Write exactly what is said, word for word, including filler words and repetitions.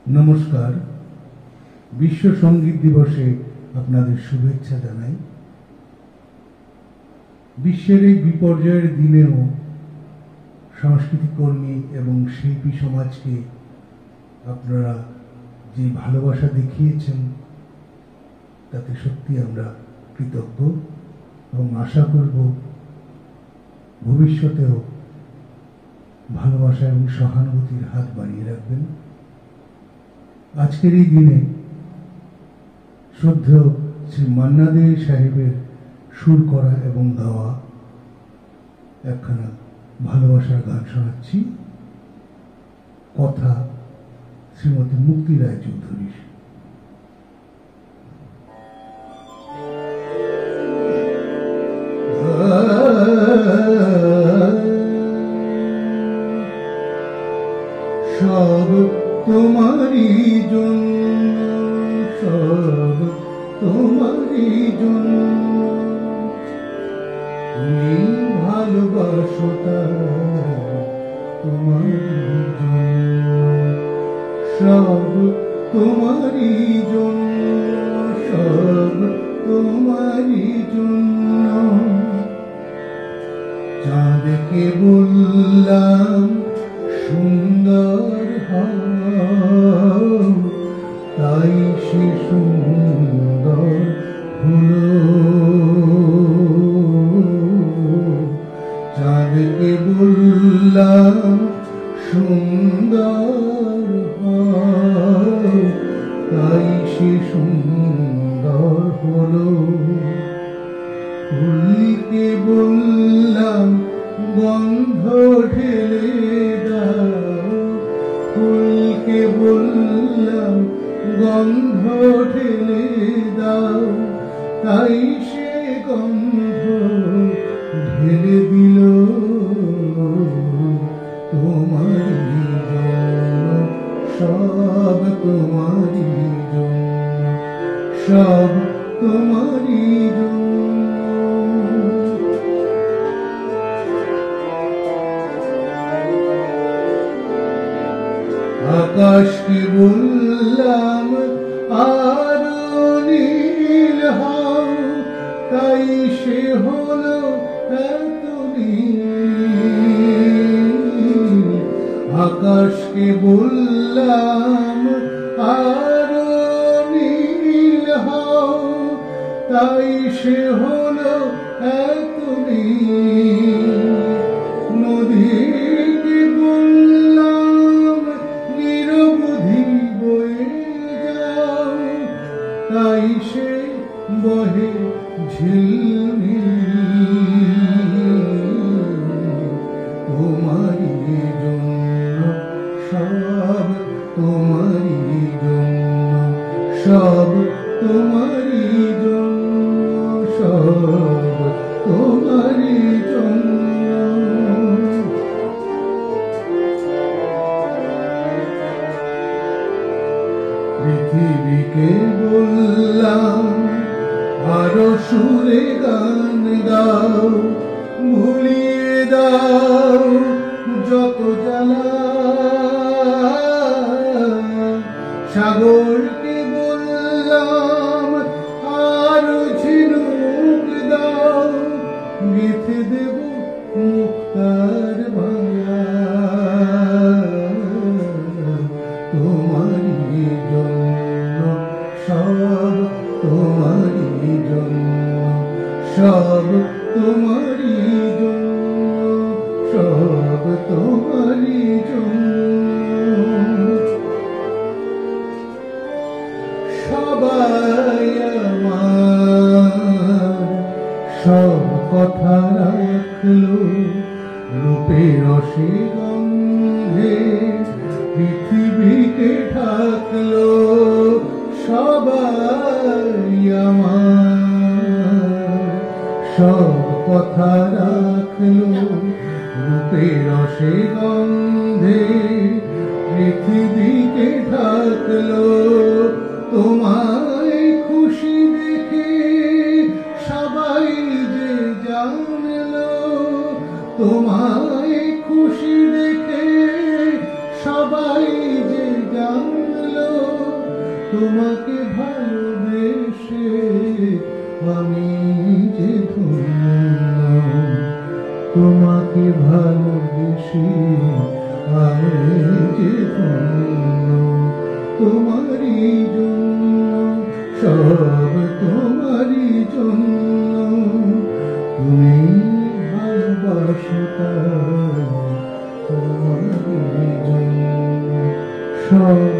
নমস্কার। বিশ্ব সঙ্গীত দিবসে আপনাদের শুভেচ্ছা জানাই। বিশ্বের এই বিপর্যয়ের দিনেও সংস্কৃতি কর্মী এবং শিল্পী সমাজকে আপনারা যে ভালোবাসা দেখিয়েছেন তাতে সত্যি আমরা কৃতজ্ঞ এবং আশা করব ভবিষ্যতেও ভালোবাসা এবং সহানুভূতির হাত বাড়িয়ে রাখবেন। আজকের এই দিনে শ্রদ্ধেয় শ্রী মান্না দে সাহেবের সুর করা এবং গাওয়া একখানা ভালোবাসার গান শোনাচ্ছি। কথা শ্রীমতী মুক্তি রায় চৌধুরীর। সব তোমারই জন্য, সব তোমারই জন্য, তুমি ভালোবাসো তোমারই জন্য, সব তোমারই জন্য, সব তোমারই জন্য। চাঁদকে বললাম সুন্দর হও, তাই সে সুন্দর হলো। চাঁদকে বললাম সুন্দর হও, তাই সে সুন্দর হলো। ফুলকে বললাম গন্ধ ঢেলে দাও, ফুলকে বললাম গন্ধ ঢেলে দাও, তাই সে গন্ধ ঢেলে দিল। তোমারই জন্য, সব তোমারই জন্য, সব তোমারই জন্য। আকাশকে বললাম আরো নীল হও, তাই সে হলো এত নীল। আকাশকে বললাম আরো নীল হও, তাই সে হলো এত নীল। নদীকে বললাম নিরবধি বয়ে যাও, তাই সে বহে ঝিলমিল। তোমারই জন্য, সব তোমারই জন্য, সব তোমারই জন্য, সব তোমারই জন্য। পৃথিবীকে বললাম আরো সুরে গান গাও, ভুলিয়ে দাও যত জ্বালা। সাগরকে বললাম আরো ঝিনুক দাও, গেঁথে দেব মুক্তার মালা। তোমারই জন্য, সব তোমারই জন্য, সব তোমারই জন্য, সব তোমারই জন্য। সবাই আমার সব কথা রাখলো, রূপের রসে গন্ধে পৃথিবীকে ঢাকলো। সবাই আমার সব কথা রাখলো, রূপের রসে গন্ধে পৃথিবীকে ঢাকলো। তোমায় খুশি দেখে সবাই যে জানলো, তোমায় খুশি দেখে সবাই যে জানলো। তোমাকে ভালোবেসে আমি যে ধন্য, তোমাকে ভালোবেসে আমি যে ধন্য, তোমারই জন্য, সব তোমারই জন্য, তুমি ভালোবাসো তাই তোমারই জন্য, সব